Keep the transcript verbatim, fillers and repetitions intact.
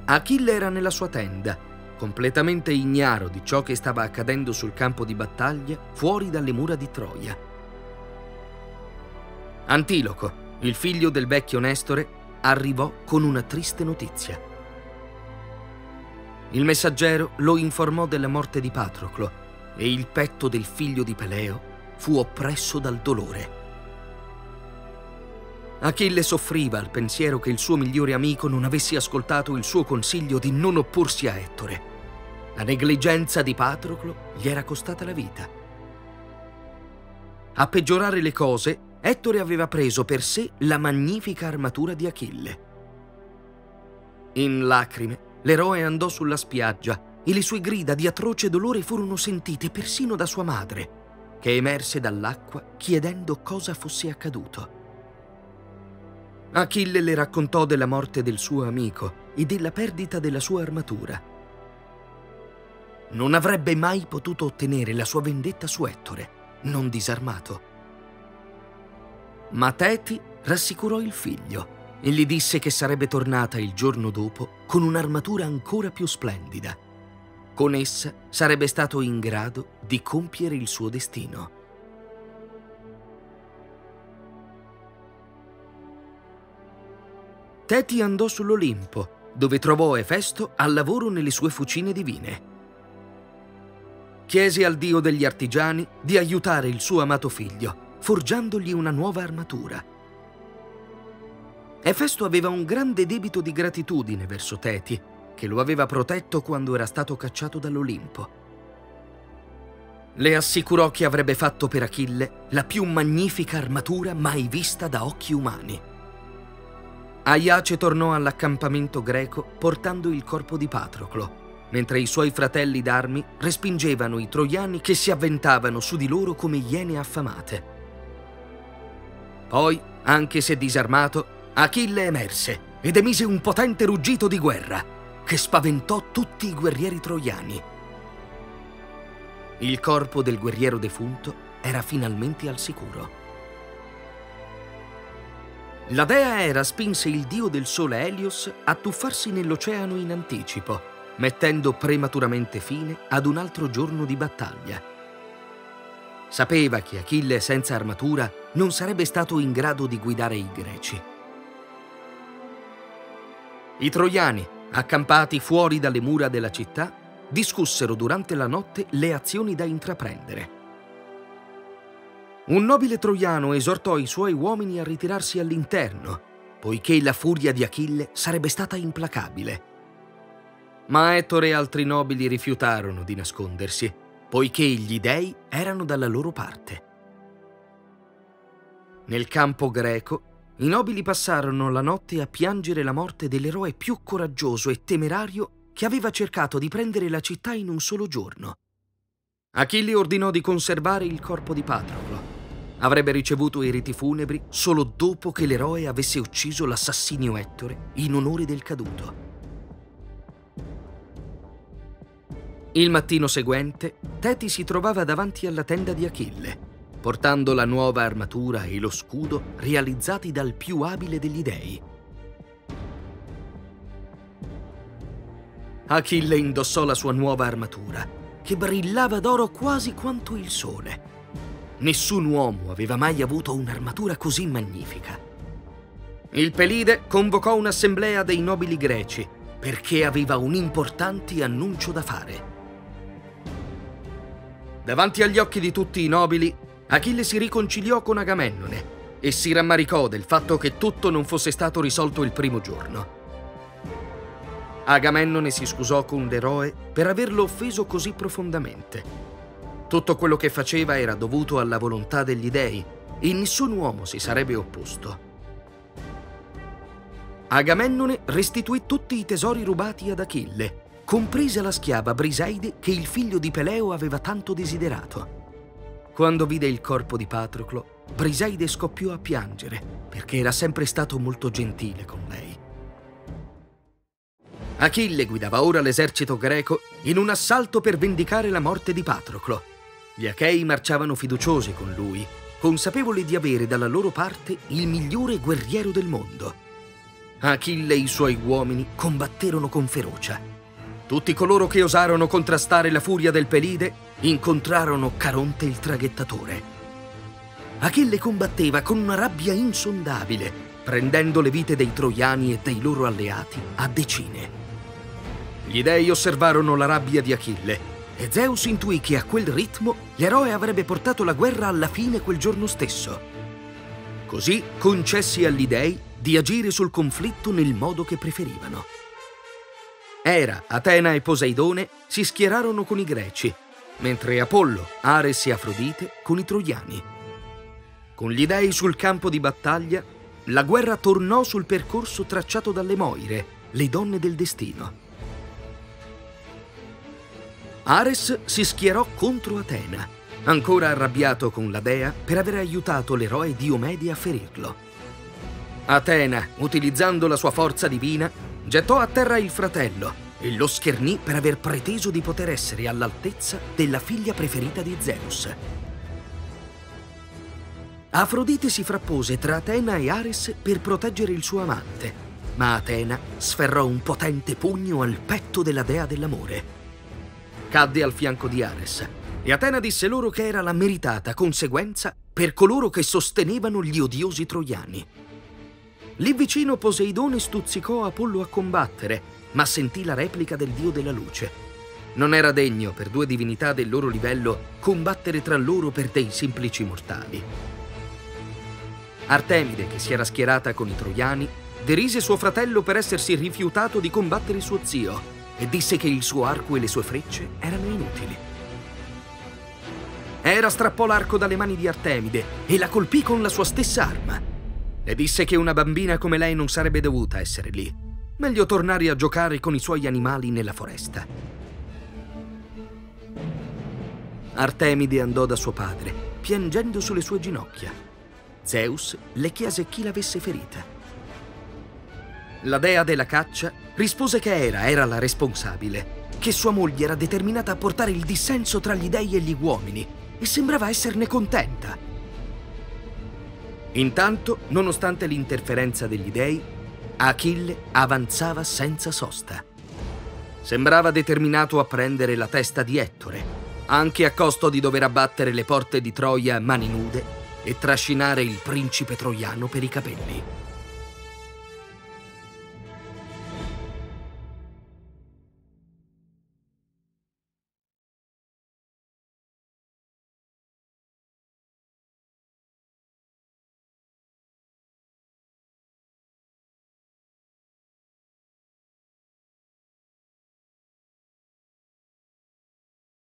Achille era nella sua tenda, completamente ignaro di ciò che stava accadendo sul campo di battaglia fuori dalle mura di Troia. Antiloco, il figlio del vecchio Nestore, arrivò con una triste notizia. Il messaggero lo informò della morte di Patroclo e il petto del figlio di Peleo fu oppresso dal dolore. Achille soffriva al pensiero che il suo migliore amico non avesse ascoltato il suo consiglio di non opporsi a Ettore. La negligenza di Patroclo gli era costata la vita. A peggiorare le cose, Ettore aveva preso per sé la magnifica armatura di Achille. In lacrime, l'eroe andò sulla spiaggia e le sue grida di atroce dolore furono sentite persino da sua madre, che emerse dall'acqua chiedendo cosa fosse accaduto. Achille le raccontò della morte del suo amico e della perdita della sua armatura. Non avrebbe mai potuto ottenere la sua vendetta su Ettore, non disarmato. Ma Teti rassicurò il figlio e gli disse che sarebbe tornata il giorno dopo con un'armatura ancora più splendida. Con essa sarebbe stato in grado di compiere il suo destino. Teti andò sull'Olimpo, dove trovò Efesto al lavoro nelle sue fucine divine. Chiese al dio degli artigiani di aiutare il suo amato figlio, forgiandogli una nuova armatura. Efesto aveva un grande debito di gratitudine verso Teti, che lo aveva protetto quando era stato cacciato dall'Olimpo. Le assicurò che avrebbe fatto per Achille la più magnifica armatura mai vista da occhi umani. Aiace tornò all'accampamento greco portando il corpo di Patroclo, mentre i suoi fratelli d'armi respingevano i troiani che si avventavano su di loro come iene affamate. Poi, anche se disarmato, Achille emerse ed emise un potente ruggito di guerra che spaventò tutti i guerrieri troiani. Il corpo del guerriero defunto era finalmente al sicuro. La dea Era spinse il dio del sole Elios a tuffarsi nell'oceano in anticipo, mettendo prematuramente fine ad un altro giorno di battaglia. Sapeva che Achille senza armatura non sarebbe stato in grado di guidare i greci. I troiani, accampati fuori dalle mura della città, discussero durante la notte le azioni da intraprendere. Un nobile troiano esortò i suoi uomini a ritirarsi all'interno, poiché la furia di Achille sarebbe stata implacabile. Ma Ettore e altri nobili rifiutarono di nascondersi, poiché gli dei erano dalla loro parte. Nel campo greco, i nobili passarono la notte a piangere la morte dell'eroe più coraggioso e temerario che aveva cercato di prendere la città in un solo giorno. Achille ordinò di conservare il corpo di Patroclo. Avrebbe ricevuto i riti funebri solo dopo che l'eroe avesse ucciso l'assassinio Ettore in onore del caduto. Il mattino seguente, Teti si trovava davanti alla tenda di Achille, portando la nuova armatura e lo scudo realizzati dal più abile degli dei. Achille indossò la sua nuova armatura, che brillava d'oro quasi quanto il sole. Nessun uomo aveva mai avuto un'armatura così magnifica. Il Pelide convocò un'assemblea dei nobili greci perché aveva un importante annuncio da fare. Davanti agli occhi di tutti i nobili, Achille si riconciliò con Agamennone e si rammaricò del fatto che tutto non fosse stato risolto il primo giorno. Agamennone si scusò con l'eroe per averlo offeso così profondamente. Tutto quello che faceva era dovuto alla volontà degli dei e nessun uomo si sarebbe opposto. Agamennone restituì tutti i tesori rubati ad Achille, compresa la schiava Briseide che il figlio di Peleo aveva tanto desiderato. Quando vide il corpo di Patroclo, Briseide scoppiò a piangere perché era sempre stato molto gentile con lei. Achille guidava ora l'esercito greco in un assalto per vendicare la morte di Patroclo. Gli Achei marciavano fiduciosi con lui, consapevoli di avere dalla loro parte il migliore guerriero del mondo. Achille e i suoi uomini combatterono con ferocia. Tutti coloro che osarono contrastare la furia del Pelide incontrarono Caronte il traghettatore. Achille combatteva con una rabbia insondabile, prendendo le vite dei troiani e dei loro alleati a decine. Gli dei osservarono la rabbia di Achille e Zeus intuì che a quel ritmo l'eroe avrebbe portato la guerra alla fine quel giorno stesso. Così concessi agli dei di agire sul conflitto nel modo che preferivano. Era, Atena e Poseidone si schierarono con i greci, mentre Apollo, Ares e Afrodite con i troiani. Con gli dei sul campo di battaglia, la guerra tornò sul percorso tracciato dalle Moire, le donne del destino. Ares si schierò contro Atena, ancora arrabbiato con la dea per aver aiutato l'eroe Diomede a ferirlo. Atena, utilizzando la sua forza divina, gettò a terra il fratello e lo schernì per aver preteso di poter essere all'altezza della figlia preferita di Zeus. Afrodite si frappose tra Atena e Ares per proteggere il suo amante, ma Atena sferrò un potente pugno al petto della dea dell'amore. Cadde al fianco di Ares e Atena disse loro che era la meritata conseguenza per coloro che sostenevano gli odiosi troiani. Lì vicino Poseidone stuzzicò Apollo a combattere, ma sentì la replica del dio della luce. Non era degno per due divinità del loro livello combattere tra loro per dei semplici mortali. Artemide, che si era schierata con i troiani, derise suo fratello per essersi rifiutato di combattere suo zio e disse che il suo arco e le sue frecce erano inutili. Hera strappò l'arco dalle mani di Artemide e la colpì con la sua stessa arma. Le disse che una bambina come lei non sarebbe dovuta essere lì. Meglio tornare a giocare con i suoi animali nella foresta. Artemide andò da suo padre, piangendo sulle sue ginocchia. Zeus le chiese chi l'avesse ferita. La dea della caccia rispose che Hera era la responsabile, che sua moglie era determinata a portare il dissenso tra gli dei e gli uomini e sembrava esserne contenta. Intanto, nonostante l'interferenza degli dei, Achille avanzava senza sosta. Sembrava determinato a prendere la testa di Ettore, anche a costo di dover abbattere le porte di Troia a mani nude e trascinare il principe troiano per i capelli.